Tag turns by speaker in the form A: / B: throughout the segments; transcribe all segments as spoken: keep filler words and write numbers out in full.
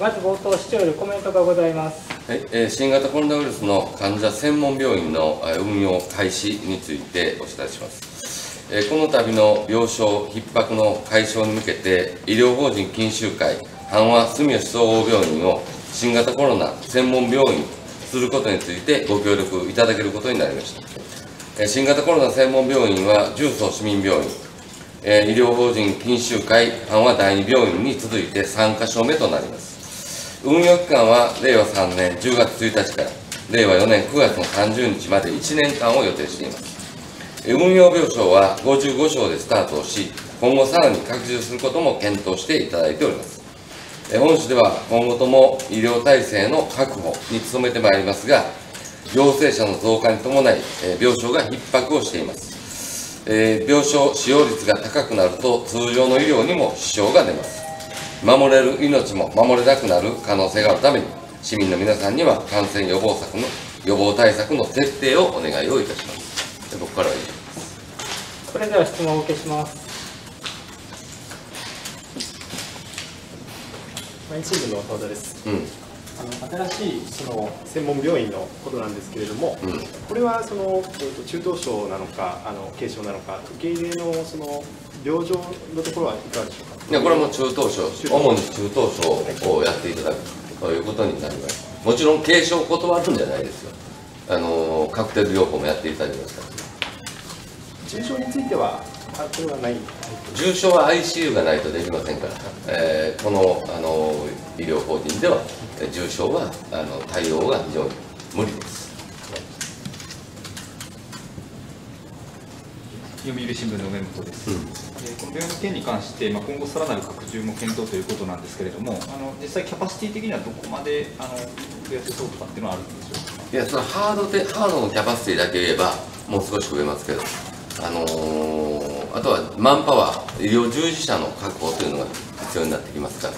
A: まず冒頭、市長よりコメントがございます。
B: はい、えー、新型コロナウイルスの患者専門病院の運用開始についてお伝えします。えー、この度の病床逼迫の解消に向けて、医療法人錦秀会阪和住吉総合病院を新型コロナ専門病院することについてご協力いただけることになりました。えー、新型コロナ専門病院は重曹市民病院、えー、医療法人錦秀会阪和第二病院に続いてさんかしょめとなります。運用期間はれいわさんねんじゅうがつついたちかられいわよねんくがつのさんじゅうにちまでいちねんかんを予定しています。運用病床はごじゅうごしょうでスタートをし、今後さらに拡充することも検討していただいております。本市では今後とも医療体制の確保に努めてまいりますが、陽性者の増加に伴い、病床が逼迫をしています。病床使用率が高くなると、通常の医療にも支障が出ます。守れる命も守れなくなる可能性があるために、市民の皆さんには感染予防策の予防対策の徹底をお願いをいたします。で僕からは以上です。
A: それでは質問をお受けします。
C: 毎日新聞の澤田です。
B: うん、
C: あの新しいその専門病院のことなんですけれども、
B: うん、
C: これはその、えー、と中等症なのかあの軽症なのか、受け入れのその病状のところはいかがでしょうか。
B: いやこれも中等症、主に中等症をやっていただくということになります。もちろん軽症を断るんじゃないですよ。あのカクテル療法もやっていただきますから。
C: 重症についてはあこれはない。
B: 重症は アイシーユー がないとできませんから、えー、このあの医療法人では重症はあの対応が非常に無理です。
D: 読売新聞の梅本です。うん、この病院の件に関して、まあ、今後さらなる拡充も検討ということなんですけれども、あの実際キャパシティ的にはどこまであの増やせそうとかっていうのはあるんでしょうか。
B: いやそのハードでハードのキャパシティだけ言えばもう少し増えますけど、あのー、あとはマンパワー、医療従事者の確保というのが必要になってきますから、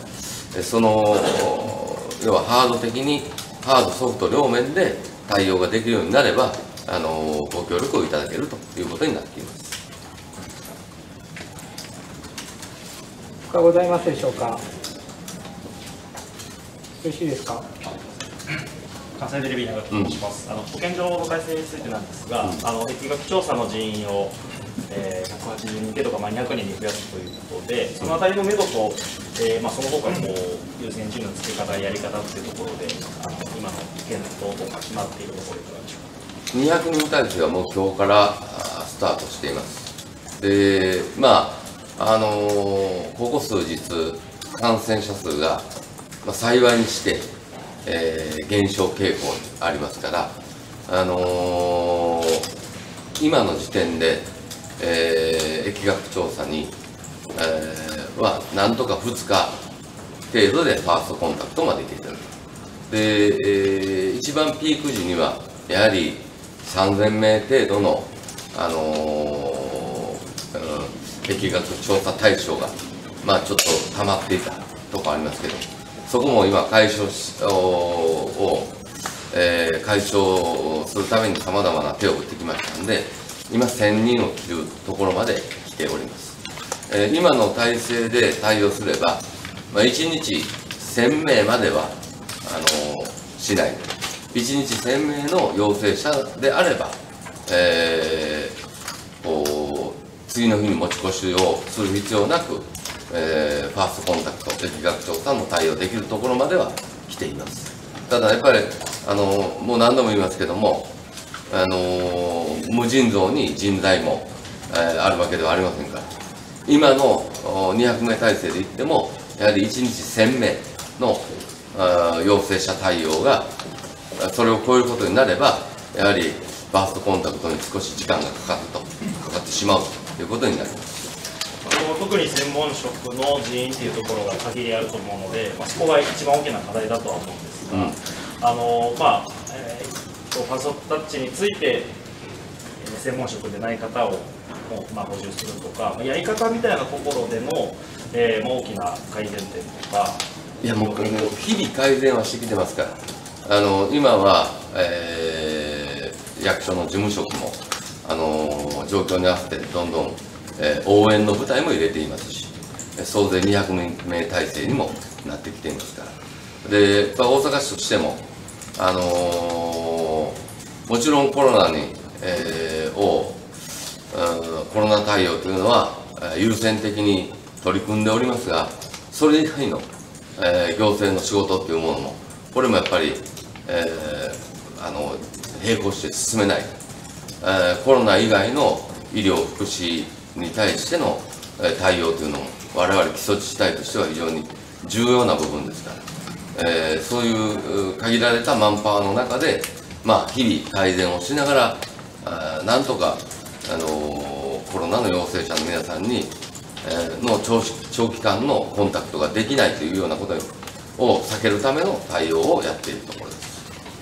B: その要はハード的にハードソフト両面で対応ができるようになれば、あのー、ご協力をいただけるということになっています。
A: 他ございますでしょうか。よろしいですか。
E: 関西テレビ長と申します、うん、あの保健所の改正についてなんですが、うん、あの疫学調査の人員を、えー、ひゃくはちじゅうにん程度か、まあ、にひゃくにんに増やすということで、そのあたりの目処と、えーまあ、その他こう優先順位の付け方、やり方というところで、あの今の検討とか決まっているところいかがでしょうか。
B: にひゃくにん体制はもう今日からスタートしています。で、まああのー、ここ数日、感染者数が、まあ、幸いにして、えー、減少傾向にありますから、あのー、今の時点で、えー、疫学調査に、えー、はなんとかふつか程度でファーストコンタクトまで行っていただく。で、えー、一番ピーク時にはやはりさんぜんめい程度の、あのーうん、疫学調査対象が、まあ、ちょっと溜まっていたところありますけど、そこも今解消しを、えー、解消するためにさまざまな手を打ってきましたので、今せんにんを切るところまで来ております。えー、今の体制で対応すれば、まあ、いちにちせんめいまではあのー、しない。いちにちせんめいの陽性者であれば、えー、こう次の日に持ち越しをする必要なく、えー、ファーストコンタクト、疫学調査の対応できるところまでは来ています。ただやっぱり、あのもう何度も言いますけども、あの無尽蔵に人材も、えー、あるわけではありませんから、今のにひゃくめい体制でいっても、やはりいちにちせんめいの陽性者対応が、それを超えることになれば、やはりファーストコンタクトに少し時間がかかると、かかってしまうということになります。
E: 特に専門職の人員というところが限りあると思うので、まあ、そこが一番大きな課題だとは思うんですが、うん、あのまあえー、ファーストタッチについて、えー、専門職でない方をもう、まあ、補充するとか、やり方みたいなところでの、えー、大きな改善点とか。
B: いやもう日々改善はしてきてますから、あの今は、えー、役所の事務職もあの状況に合わせてどんどんえー、応援の部隊も入れていますし、総勢にひゃくめい体制にもなってきていますから、 で、まあ、大阪市としても、あのー、もちろんコロナに、えー、を、うん、コロナ対応というのは優先的に取り組んでおりますが、それ以外の、えー、行政の仕事というものも、これもやっぱり、えー、あの並行して進めない、えー、コロナ以外の医療・福祉に対しての、えー、対応というのも、我々基礎自治体としては非常に重要な部分ですから、えー、そういう限られたマンパワーの中で、まあ、日々改善をしながら、あなんとか、あのー、コロナの陽性者の皆さんに、えー、の長長期間のコンタクトができないというようなことを避けるための対応をやっているところです。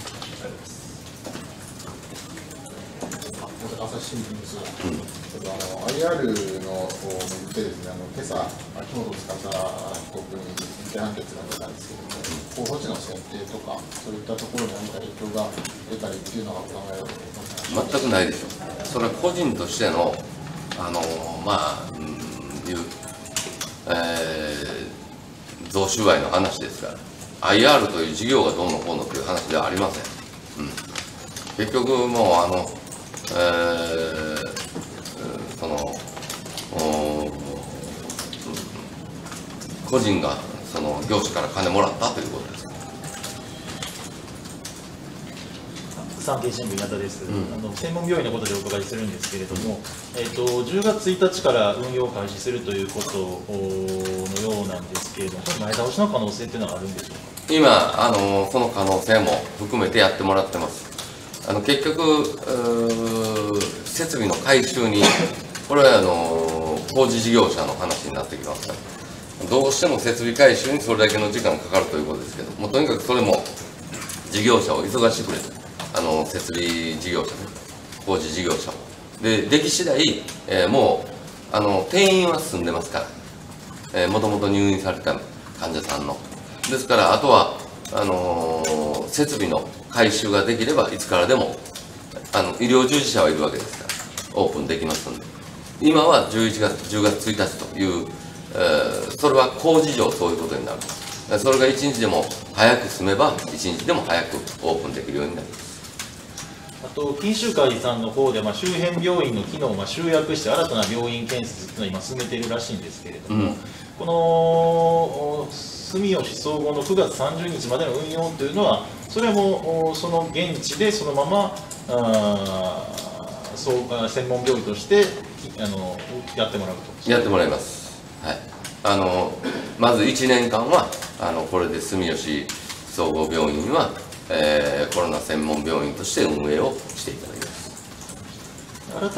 F: 朝日新聞です。うん、あの アイアール のを巡ってですね、あの今朝秋元司被告に有罪判決が出たんですけれども、候補地の選定とかそういったところに何か影響が出たりっていうのは考えられると思います。
B: 全くないでしょう。それは個人としてのあのまあ、うん、いう、えー、贈収賄の話ですから、アイアール という事業がどうのこうのという話ではありません。うん、結局もうあの、えー、その個人がその業者から金もらったということです。
E: 産経新聞稲田です、うん、あの専門病院のことでお伺いするんですけれども、
B: うん、
E: えー、とじゅうがつついたちから運用を開始するということのようなんですけれども、前倒しの可能性というのはあるんでしょうか。
B: 今あの、その可能性も含めてやってもらってます。あの結局、設備の改修に、これはあの工事事業者の話になってきますから、どうしても設備改修にそれだけの時間かかるということですけど、もうとにかくそれも事業者を急がしてくれと。あの設備事業者ね、工事事業者で、でき次第、えー、もうあの転院は進んでますから、えー、もともと入院された患者さんの、ですから、あとはあのー、設備の改修ができれば、いつからでもあの医療従事者はいるわけですから、オープンできますので、今はじゅういちがつ、じゅうがつついたちという、えー、それは工事上、そういうことになる、それがいちにちでも早く進めば、いちにちでも早くオープンできるようになります。
E: あと錦秀会さんの方で、まあ、周辺病院の機能をまあ集約して新たな病院建設というのを今進めているらしいんですけれども、うん、この住吉総合のくがつさんじゅうにちまでの運用というのは、それはもうその現地でそのままあそう専門病院としてあのやってもらうと。
B: やってもらいます。はい、あのまずいちねんかんはあのこれで住吉総合病院はえー、コロナ専門病院として運営をしていただきます。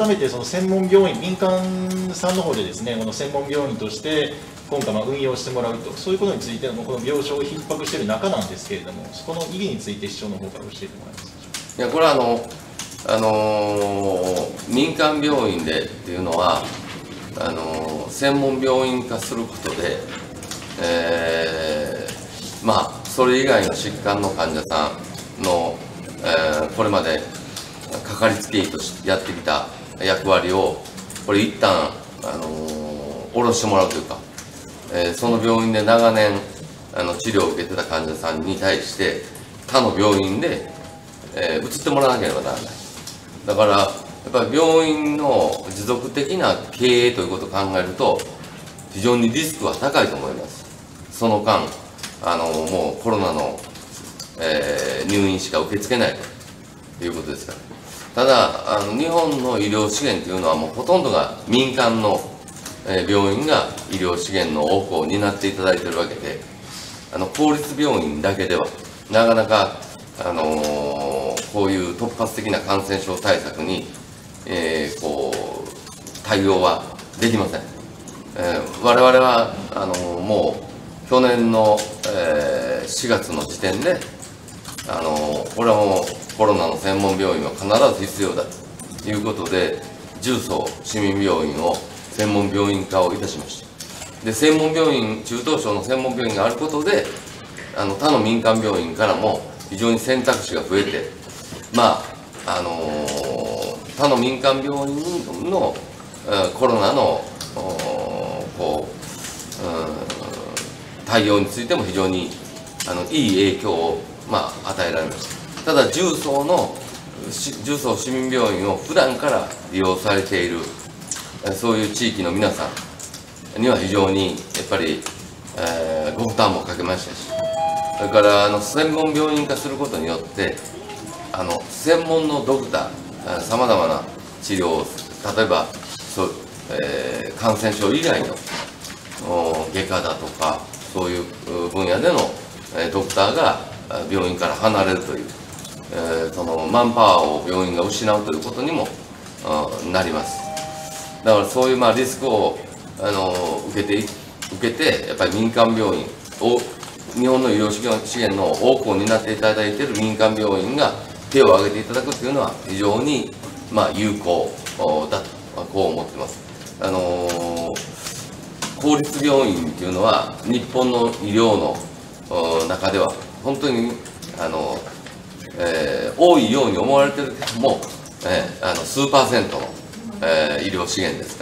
E: 改めてその専門病院、民間さんの方でですね、この専門病院として今回まあ運用してもらうと、そういうことについてのこの病床を逼迫している中なんですけれども、そこの意義について市長の方から教えてもらえますか。
B: いや、これはあの、あのー、民間病院でっていうのはあのー、専門病院化することで、えー、まあそれ以外の疾患の患者さんの、えー、これまでかかりつけ医としてやってきた役割をこれ一旦、あのー、下ろしてもらうというか、えー、その病院で長年あの治療を受けてた患者さんに対して他の病院で、えー、移ってもらわなければならない。だからやっぱり病院の持続的な経営ということを考えると非常にリスクは高いと思います。その間あのもうコロナの、えー、入院しか受け付けないということですから。ただあの日本の医療資源というのはもうほとんどが民間の、えー、病院が医療資源の多くを担っていただいているわけで、あの公立病院だけではなかなか、あのー、こういう突発的な感染症対策に、えー、こう対応はできません。えー、我々はあのー、もう去年の、えー、しがつの時点で、あのこれはもうコロナの専門病院は必ず必要だということで、重曹市民病院を専門病院化をいたしました。で、専門病院、中等症の専門病院があることで、あの他の民間病院からも非常に選択肢が増えて、まああのー、他の民間病院の、えー、コロナのこう、うん対応についても非常に、 あのいい影響を、まあ、与えられました。ただ重曹の重曹市民病院を普段から利用されているそういう地域の皆さんには非常にやっぱり、えー、ご負担もかけましたし、それからあの専門病院化することによってあの専門のドクターさまざまな治療を例えばそう、えー、感染症以外の外科だとかそういう分野でのドクターが病院から離れるという、えー、そのマンパワーを病院が失うということにもなります。だからそういうまあリスクをあの受けて受けてやっぱり民間病院を日本の医療資源の多くを担っていただいている民間病院が手を挙げていただくというのは非常にまあ有効だとこう思ってます。あのー、公立病院というのは日本の医療の中では本当にあの、えー、多いように思われているけども、えー、あの数パーセントの、えー、医療資源ですから、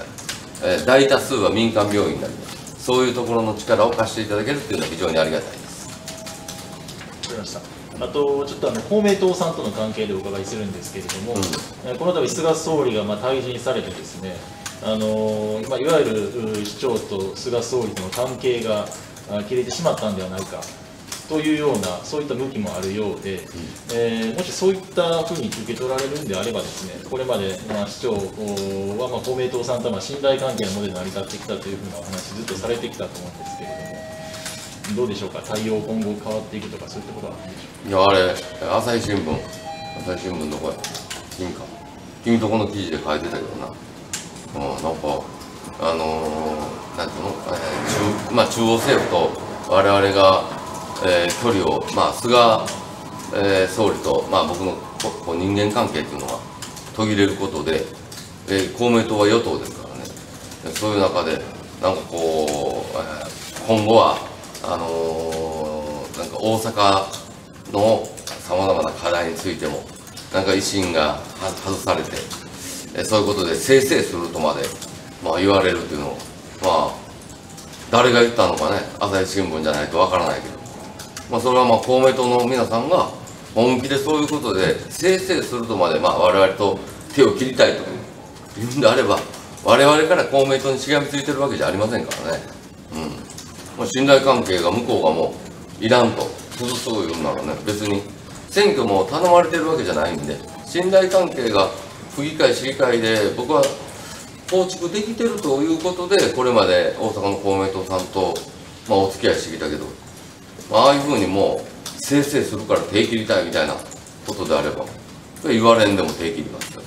B: えー、大多数は民間病院になります。そういうところの力を貸していただけるというのは非常にありがたいです。
G: わかりました。あとちょっとあの公明党さんとの関係でお伺いするんですけれども、うん、この度菅総理がまあ退陣されてですね、あのー、まあ、いわゆる市長と菅総理との関係が切れてしまったんではないかというようなそういった向きもあるようで、うん、えー、もしそういったふうに受け取られるんであればですね、これまでまあ市長はまあ公明党さんとは信頼関係のもので成り立ってきたというふうなお話ずっとされてきたと思うんですけれども、どうでしょうか、対応今後変わっていくとかそういったことはあるんでしょうか。
B: いや、あれ朝日新聞朝日新聞どこや君か君とこの記事で書いてたけどな、うん、なんかあのー、なんていうの、えー中まあ、中央政府と我々が、えー、距離を、まあ、菅、えー、総理と、まあ、僕のこう人間関係っていうのが途切れることで、えー、公明党は与党ですからね、そういう中でなんかこう、えー、今後はあのー、なんか大阪のさまざまな課題についてもなんか維新が外されて、えー、そういうことでせいせいするとまで、まあ、言われるというのを、まあ誰が言ったのかね、朝日新聞じゃないとわからないけど、まあ、それはまあ公明党の皆さんが本気でそういうことでせいせいするとまで、まあ、我々と手を切りたいというんであれば、我々から公明党にしがみついてるわけじゃありませんからね、うんまあ、信頼関係が向こうがもういらんと崩すというならね、別に選挙も頼まれてるわけじゃないんで、信頼関係が府議会、市議会で僕は構築できてるということで、これまで大阪の公明党さんと、まあ、お付き合いしてきたけど、まあ、ああいうふうにもうせいせいするから手切りたいみたいなことであれば、言われんでも手切りますよ、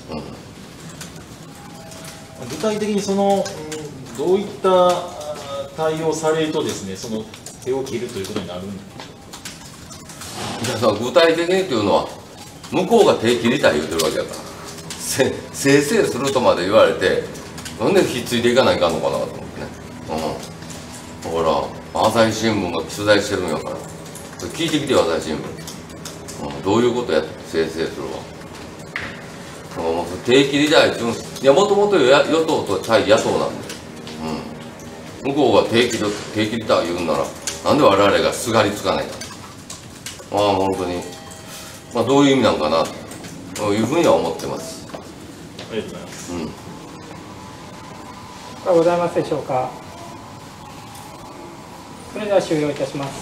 G: うん、具体的にその、うん、どういった対応されるとですね、その手を切るということになるんでしょうか。
B: いや、具体的にというのは向こうが手切りたい言うてるわけだから、せいせいするとまで言われて、なんでひっついていかないかんのかなと思ってね、うん、だから朝日新聞が取材してるんやから聞いてきてよ、朝日新聞、うん、どういうことやってせいせいするわ、うん、もう手切りたいって言うんです。いや、もともと与党と対野党なんで、うん、向こうが手切り手切りたい言うんならなんで我々がすがりつかないか、まあ本当に、まあ、どういう意味なのかなというふうには思ってます。
G: ありがとうございます。うん。
A: 他ございますでしょうか。それでは終了いたします。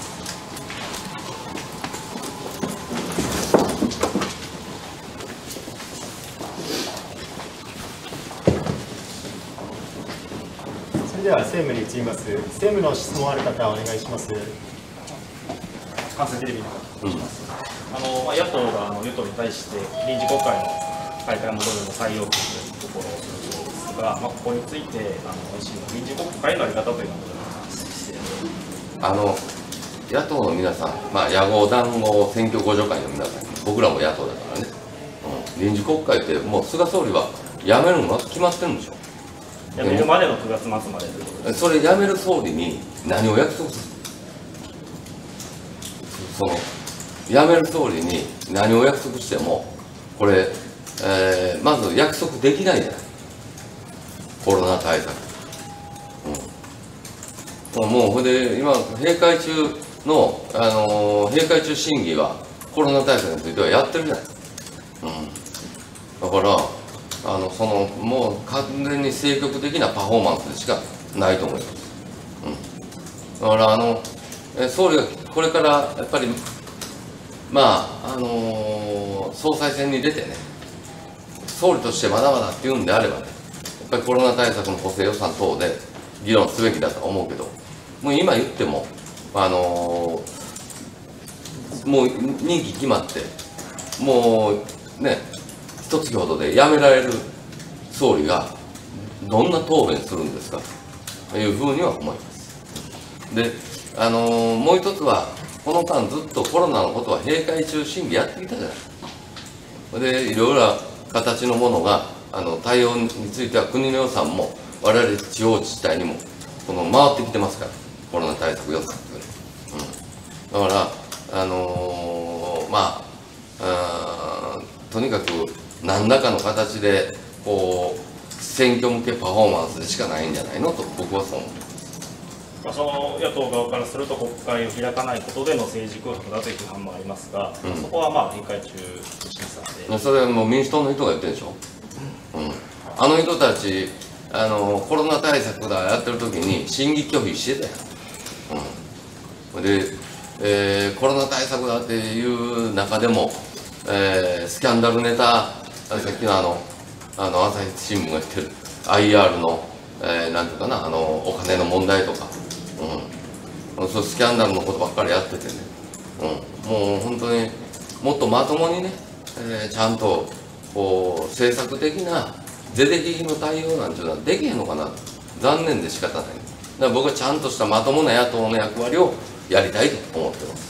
C: それでは政務に移ります。政務の質問ある方お願いします。
E: 関西テレビの方お願いします。あのまあ、野党があの与党に対して臨時国会の開会戻るの採用というところをするそうですが、まあ、ここについてあの維新の臨時国会の在り方というのを
B: あの野党の皆さん、まあ、野合談合選挙互助会の皆さん、僕らも野党だからね、うん、臨時国会ってもう菅総理は辞めるのが決まってるんでしょ。
E: 辞めるまでのくがつ末までということです。
B: それ辞める総理に何を約束する、その辞める総理に何を約束してもこれ、えー、まず約束できないじゃない、コロナ対策、うん、もうほんで今閉会中の、あのー、閉会中審議はコロナ対策についてはやってるじゃない、うん、だからあのそのもう完全に積極的なパフォーマンスでしかないと思います、うん、だからあの総理がこれからやっぱりまああのー、総裁選に出てね、総理としてまだまだっていうんであればね、やっぱりコロナ対策の補正予算等で議論すべきだと思うけど、もう今言っても、あのー、もう任期決まって、もうね、一月ほどで辞められる総理が、どんな答弁するんですかというふうには思います。で、あのー、もう一つは、この間ずっとコロナのことは閉会中審議やってきたじゃない。で、いろいろな形のものが、あの対応については国の予算も、我々地方自治体にもこの回ってきてますから、コロナ対策予算っていうの、うん、だから、あのー、まあ、あとにかく何らかの形でこう選挙向けパフォーマンスでしかないんじゃないのと僕はそう思います。
E: まあ、その野党側からすると国会を開かないことでの政治空白だという批判もありますが、うん、そこはまあ閉会中審査で、それは
B: もう民主党の人が言ってるでしょ、うん、あの人たちあのコロナ対策だやってる時に審議拒否してたよ、うん、で、えー、コロナ対策だっていう中でも、えー、スキャンダルネタ、さっきのあのあの朝日新聞が言ってる アイアール の、えー、なんていうかな、あのお金の問題とか、うん、そうスキャンダルのことばっかりやっててね、うん、もう本当にもっとまともにね、えー、ちゃんとこう政策的な是々非々の対応なんていうのはできへんのかな、残念で仕方ない。だから僕はちゃんとしたまともな野党の役割をやりたいと思ってます。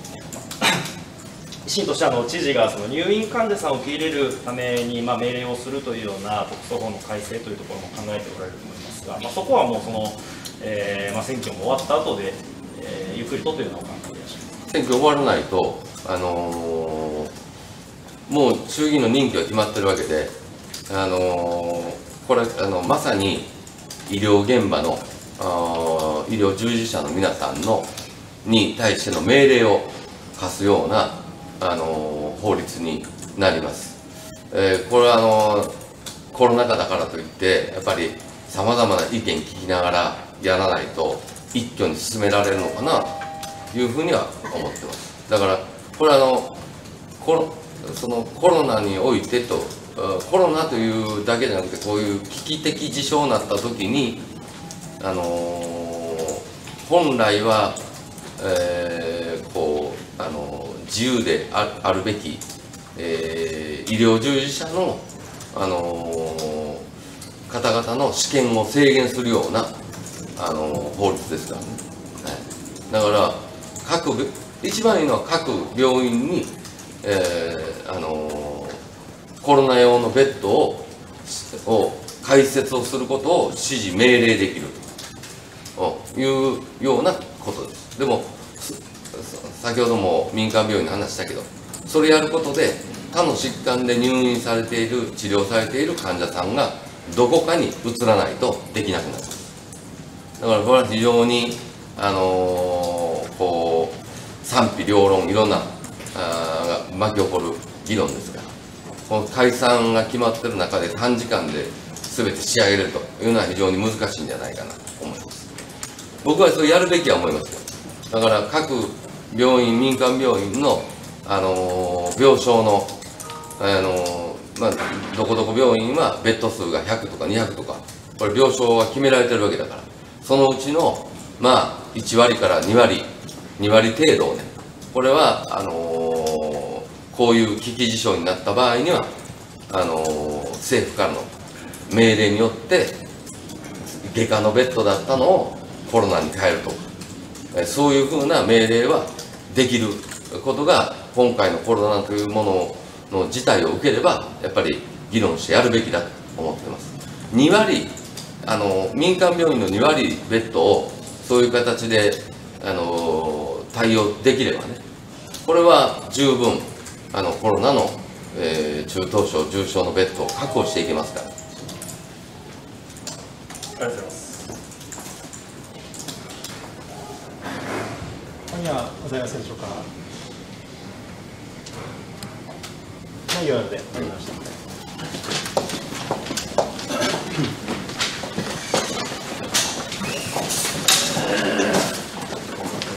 E: 維新としてはあの知事がその入院患者さんを受け入れるためにまあ命令をするというような特措法の改正というところも考えておられると思いますが、まあ、そこはもうその、えーまあ、選挙も終わった後で、えー、ゆっくりとというようなお考えでいらっしゃいますか。
B: 選挙終わらないと、あのー、もう衆議院の任期は決まってるわけで、あのー、これあのまさに医療現場のあ医療従事者の皆さんのに対しての命令を課すような、あのー、法律になります。えー、これはあのー、コロナ禍だからといってやっぱりさまざまな意見聞きながらやらないと一挙に進められるのかなというふうには思ってます。だからこれはあのコロそのコロナにおいてとコロナというだけじゃなくてこういう危機的事象になった時に、あのー、本来は、えー、こう、あのー、自由で あ, あるべき、えー、医療従事者の、あのー、方々の私権を制限するような、あのー、法律ですからね、はい、だから各一番いいのは各病院に、えー、あのーコロナ用のベッドをを開設をすることを指示命令できるというようなことです。でも先ほども民間病院の話したけど、それやることで他の疾患で入院されている治療されている患者さんがどこかに移らないとできなくなる。だからこれは非常にあのー、こう賛否両論いろんなあが巻き起こる議論ですが、この解散が決まっている中で短時間で全て仕上げるというのは非常に難しいんじゃないかなと思います。僕はそれやるべきは思いますよ。だから各病院、民間病院の、あのー、病床の、あのーまあ、どこどこ病院はベッド数がひゃくとかにひゃくとか、これ病床は決められてるわけだから、そのうちの、まあ、いち割からに割、に割程度をね、これはあのーこういう危機事象になった場合にはあのー、政府からの命令によって外科のベッドだったのをコロナに変えるとか、そういうふうな命令はできることが今回のコロナというものの事態を受ければやっぱり議論してやるべきだと思っています。に割あの民間病院のに割ベッドをそういう形であの対応できればね、これは十分あのコロナの、えー、中等症、重症のベッドを確保していきますから。
E: ありがとうございます。
G: 谷
C: にはございませんでしょうか。ないようなので、終わりました。